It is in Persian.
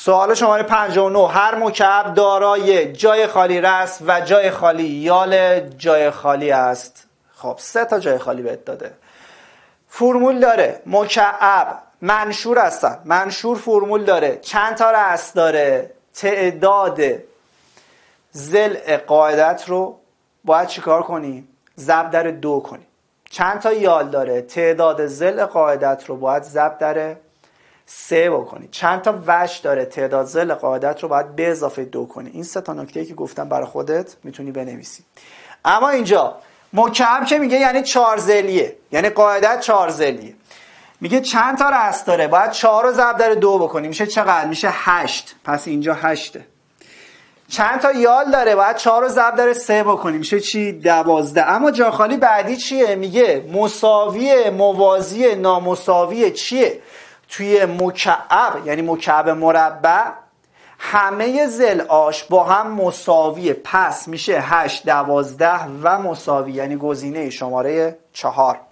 سوال شماره 59. هر مکعب دارای جای خالی رأس و جای خالی یال جای خالی است. خب 3 تا جای خالی بهت داده. فرمول داره مکعب منشور هستن. منشور فرمول داره چند تا رأس داره. تعداد ضلع قاعدت رو باید چیکار کنی؟ ضرب در 2 کنی. چند تا یال داره. تعداد ضلع قاعدت رو باید ضرب در 3 بکنی. چند تا وجه داره. تعداد ضلع قاعدت رو باید به اضافه 2 کنی. این 3 تا نکته‌ای که گفتم برای خودت میتونی بنویسی. اما اینجا مکعب که میگه یعنی 4 ضلعیه، یعنی قاعدت 4 ضلعیه. میگه چند تا رأس داره، باید 4 رو ضرب در 2 بکنی. میشه چقدر؟ میشه 8. پس اینجا 8. چند تا یال داره، باید 4 رو ضرب در 3 بکنی. میشه چی؟ 12. اما جا خالی بعدی چیه؟ میگه مساوی، موازی، نامساوی چیه؟ توی مکعب یعنی مکعب مربع همه ضلعاش با هم مساویه. پس میشه 8 12 و مساوی، یعنی گزینه شماره 4.